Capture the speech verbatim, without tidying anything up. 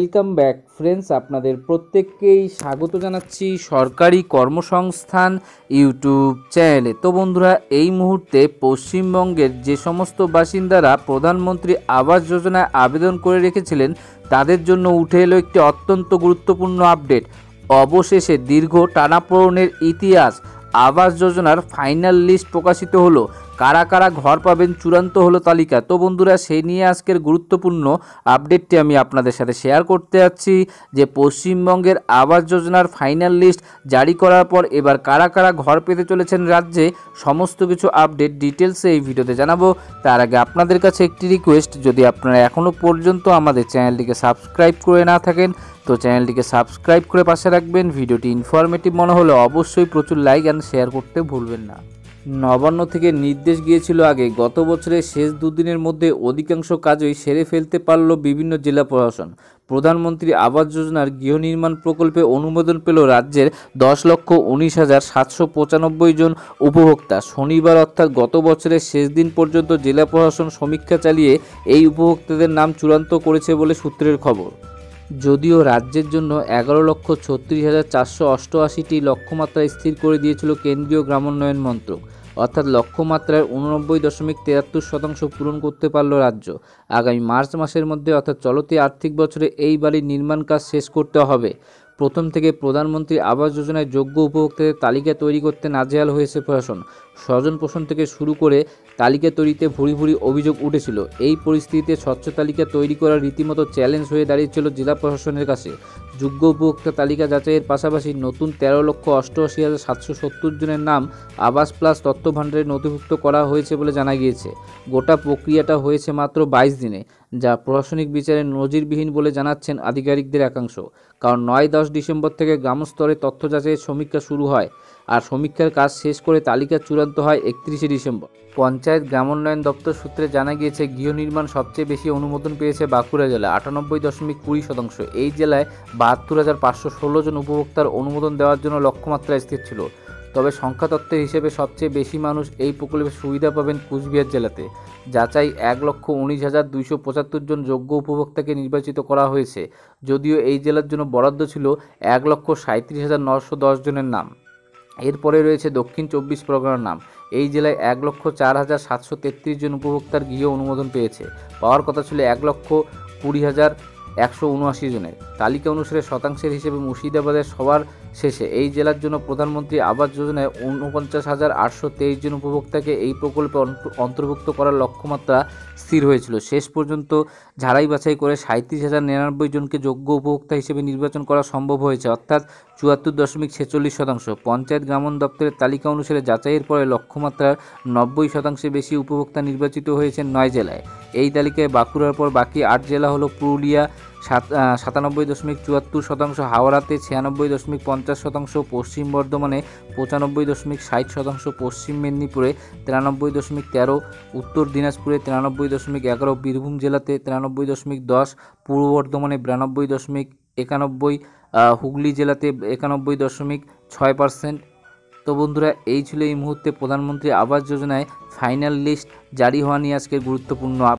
Welcome back friends, আপনাদের প্রত্যেককেই স্বাগত জানাচ্ছি সরকারি কর্মসংস্থান ইউটিউব চ্যানেলে। তো বন্ধুরা, এই মুহূর্তে পশ্চিমবঙ্গের যে সমস্ত বাসিন্দারা প্রধানমন্ত্রী আবাস যোজনায় আবেদন করে রেখেছিলেন তাদের জন্য উঠে এলো একটি অত্যন্ত গুরুত্বপূর্ণ আপডেট। অবশেষে দীর্ঘ টানাপোড়েনের ইতিহাস আবাস যোজনার ফাইনাল লিস্ট প্রকাশিত হলো। কারা কারা ঘর পাবেন চূড়ান্ত হলো তালিকা। তো বন্ধুরা, সেই নিয়ে আজকের গুরুত্বপূর্ণ আপডেটটি আমি আপনাদের সাথে শেয়ার করতে যাচ্ছি যে পশ্চিমবঙ্গের আবাস যোজনার ফাইনাল লিস্ট জারি করার পর এবার কারা কারা ঘর পেতে চলেছেন রাজ্যে, সমস্ত কিছু আপডেট ডিটেলসে এই ভিডিওতে জানাবো। তার আগে আপনাদের কাছে একটি রিকোয়েস্ট, যদি আপনারা এখনও পর্যন্ত আমাদের চ্যানেলটিকে সাবস্ক্রাইব করে না থাকেন তো চ্যানেলটিকে সাবস্ক্রাইব করে পাশে রাখবেন। ভিডিওটি ইনফরমেটিভ মনে হলে অবশ্যই প্রচুর লাইক অ্যান্ড শেয়ার করতে ভুলবেন না। নবান্ন থেকে নির্দেশ গিয়েছিল আগে, গত বছরের শেষ দুদিনের মধ্যে অধিকাংশ কাজই সেরে ফেলতে পারল বিভিন্ন জেলা প্রশাসন। প্রধানমন্ত্রী আবাস যোজনার গৃহ নির্মাণ প্রকল্পে অনুমোদন পেল রাজ্যের দশ লক্ষ উনিশ হাজার সাতশো পঁচানব্বই জন উপভোক্তা। শনিবার অর্থাৎ গত বছরের শেষ দিন পর্যন্ত জেলা প্রশাসন সমীক্ষা চালিয়ে এই উপভোক্তাদের নাম চূড়ান্ত করেছে বলে সূত্রের খবর। যদিও রাজ্যের জন্য এগারো লক্ষ ছত্রিশ হাজার চারশো অষ্টআশিটি লক্ষ্যমাত্রা স্থির করে দিয়েছিল কেন্দ্রীয় গ্রামোন্নয়ন মন্ত্রক, অর্থাৎ লক্ষ্যমাত্রার উননব্বই দশমিক তেয়াত্তর শতাংশ পূরণ করতে পারল রাজ্য। আগামী মার্চ মাসের মধ্যে অর্থাৎ চলতি আর্থিক বছরে এই বাড়ির নির্মাণ কাজ শেষ করতে হবে। প্রথম থেকে প্রধানমন্ত্রী আবাস যোজনায় যোগ্য উপভোক্তাদের তালিকা তৈরি করতে নাজেহাল হয়েছে প্রশাসন। স্বজন পোষণ থেকে শুরু করে তালিকা তৈরিতে ভুরি ভুরি অভিযোগ উঠেছিল। এই পরিস্থিতিতে স্বচ্ছ তালিকা তৈরি করা রীতিমতো চ্যালেঞ্জ হয়ে দাঁড়িয়েছিল জেলা প্রশাসনের কাছে। যোগ্য উপভোক্তা তালিকা যাচাইয়ের পাশাপাশি নতুন তেরো লক্ষ অষ্টআশি হাজার সাতশো সত্তর জনের নাম আবাস প্লাস তথ্য ভাণ্ডারে নথিভুক্ত করা হয়েছে বলে জানা গিয়েছে। গোটা প্রক্রিয়াটা হয়েছে মাত্র বাইশ দিনে, যা প্রশাসনিক বিচারে নজিরবিহীন বলে জানাচ্ছেন আধিকারিকদের একাংশ। কারণ নয় দশ ডিসেম্বর থেকে গ্রামস্তরে তথ্য যাচাইয়ের সমীক্ষা শুরু হয় আর সমীক্ষার কাজ শেষ করে তালিকা চূড়ান্ত হয় একত্রিশে ডিসেম্বর। পঞ্চায়েত গ্রামোন্নয়ন দপ্তর সূত্রে জানা গিয়েছে, গৃহ নির্মাণ সবচেয়ে বেশি অনুমোদন পেয়েছে বাঁকুড়া জেলায় আটানব্বই দশমিক কুড়ি শতাংশ। এই জেলায় বাহাত্তর হাজার পাঁচশো ষোলো জন উপভোক্তার অনুমোদন দেওয়ার জন্য লক্ষ্যমাত্রা স্থির ছিল। তবে সংখ্যাতত্ত্বের হিসেবে সবচেয়ে বেশি মানুষ এই প্রকল্পের সুবিধা পাবেন কুচবিহার জেলাতে। যাচাই এক লক্ষ উনিশ হাজার দুইশো পঁচাত্তর জন যোগ্য উপভোক্তাকে নির্বাচিত করা হয়েছে, যদিও এই জেলার জন্য বরাদ্দ ছিল এক লক্ষ সাঁত্রিশ হাজার নশো দশ জনের নাম। এরপরে রয়েছে দক্ষিণ চব্বিশ পরগনার নাম। এই জেলায় এক লক্ষ চার হাজার সাতশো তেত্রিশ জন উপভোক্তার গৃহ অনুমোদন পেয়েছে। পাওয়ার কথা ছিল এক লক্ষ কুড়ি হাজার একশো উনআশি জনের। তালিকা অনুসারে শতাংশের হিসেবে মুর্শিদাবাদের সবার শেষে এই জেলার জন্য প্রধানমন্ত্রী আবাস যোজনায় ঊনপঞ্চাশ হাজার আটশো তেইশ জন উপভোক্তাকে এই প্রকল্পে অন্তর্ভুক্ত করার লক্ষ্যমাত্রা স্থির হয়েছিল। শেষ পর্যন্ত ঝাড়াই বাছাই করে সাঁত্রিশ হাজার নিরানব্বই জনকে যোগ্য উপভোক্তা হিসেবে নির্বাচন করা সম্ভব হয়েছে, অর্থাৎ চুয়াত্তর দশমিক ছেচল্লিশ শতাংশ। পঞ্চায়েত গ্রামোন্নয়ন দপ্তরের তালিকা অনুসারে যাচাইয়ের পরে লক্ষ্যমাত্রার নব্বই শতাংশের বেশি উপভোক্তা নির্বাচিত হয়েছেন নয় জেলায়। এই তালিকায় বাঁকুড়ার পর বাকি আট জেলা হলো পুরুলিয়া সাত সাতানব্বই দশমিক চুয়াত্তর শতাংশ, হাওড়াতে ছিয়ানব্বই দশমিক পঞ্চাশ শতাংশ, পশ্চিম বর্ধমানে পঁচানব্বই দশমিক ষাট শতাংশ, পশ্চিম মেদিনীপুরে তিরানব্বই দশমিক তেরো, উত্তর দিনাজপুরে তিরানব্বই দশমিক এগারো, বীরভূম জেলাতে তিরানব্বই দশমিক দশ, পূর্ব বর্ধমানে বিরানব্বই দশমিক একানব্বই, হুগলি জেলাতে একানব্বই দশমিক ছয় পার্সেন্ট। তো বন্ধুরা, এই ছিল এই মুহূর্তে প্রধানমন্ত্রী আবাস যোজনায় ফাইনাল লিস্ট জারি হওয়া নিয়ে আজকের গুরুত্বপূর্ণ